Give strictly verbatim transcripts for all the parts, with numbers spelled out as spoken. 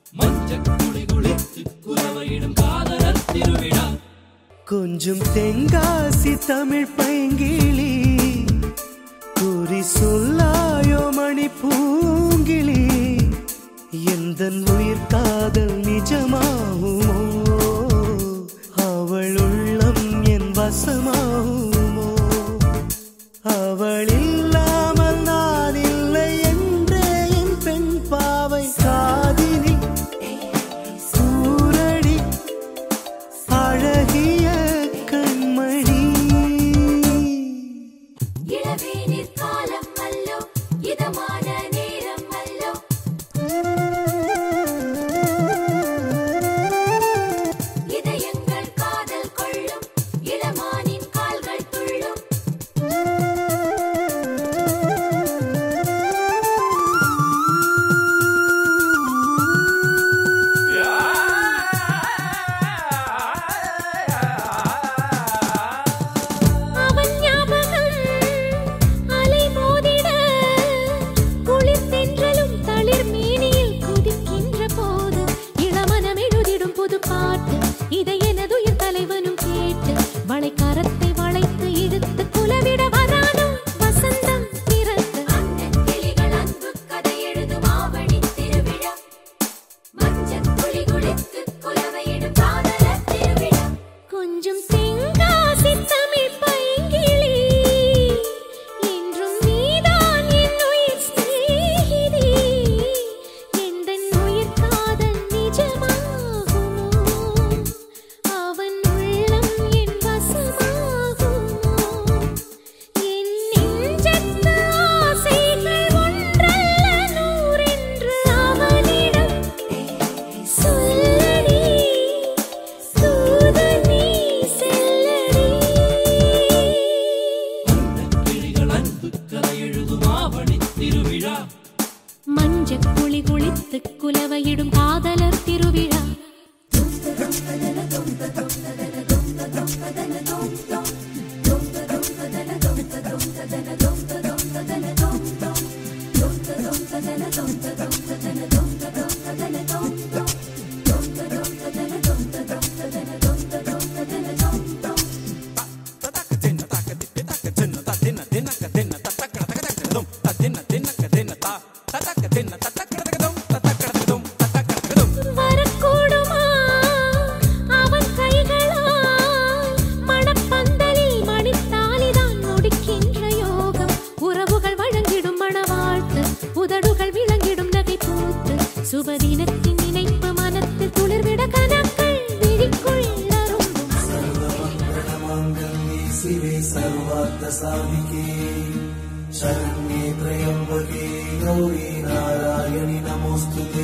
கொஞ்சம் தென்காசி தமிழ் பைங்கிளி கூறி சொல்லாயோ மணி பூங்கிளி எந்தன் உயிர் காதல் நிஜமாகுமோ அவள் உள்ளம் என் வசமாகுமோ அவள் இல்லாமல் நான் இல்லை என்றே என் பெண் பாவை காதினி கூரடி அழகிய கண்மணி இளவேனிற் காலம் அல்லோ இதமான நேரம் அல்லோ இதயங்கள் காதல் கொள்ளும் இளமானின் கால்கள் துள்ளும் அவன் ஞாபகம் அலை மோதிட குளிர் தென்றலும் தளிர் மேனியில் குதிக்கின்ற போது இளமனம் எழுதிடும் புது பாட்டு இதை எனதுயிர் தலைவனும் கேட்டு வளைக்காரத்தை வளைத்து இழுத்து குலவிட வரானோ வசந்தம் பிறந்து அண்ணன் கிளிகள் அன்பு கதை எழுதும் ஆவணி திருவிழா மஞ்சள் துளி குளித்து குலவையிடும் காதலர் திருவிழா கொஞ்சம் தென்காசி தமிழ் பைங்கிளி என்றும் நீதான் என் உயிர் சிநேகிதி எந்தன் உயிர் காதல் நிஜமாகுமோ அவன் உள்ளம் என் வசமாகுமோ என் நெஞ்சத்து ஆசைகள் ஒன்றல்ல நூறென்று அவனிடம் சொல்லடி தூது நீ செல்லடி மஞ்சள் குளி குளித்து குலவையிடும் காதலர் திருவிழா வரக்கூடுமா அவன் கைகளால் மணப்பந்தலில் மணித்தாலிதான் முடிக்கின்ற யோகம் உறவுகள் வழங்கிடும் மணவாழ்த்து உதடுகள் விளங்கிடும் நகை பூத்து சுபதினத்தின் நினைப்பு மனத்தில் துளிர்விட கனக்கள் விழிக்குள் அரும்பும் शिवे सर्वार्थ साधिके शरण्ये त्र्यंबके गौरी नारायणि नमोस्तुते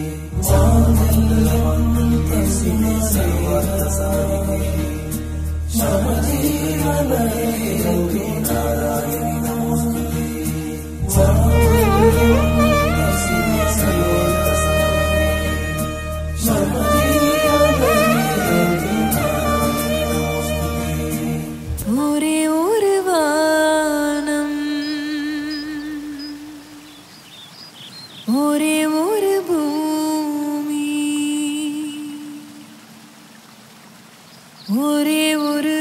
मांगल्ये शिवे सर्वार्थ साधिके शरण्ये गौरी नारायणि नमोस्तुते मांगल्ये शिवे सर्वार्थ साधिके शरण्ये ஒரே ஒரு வானம் ஒரே ஒரு பூமி ஒரே ஒரு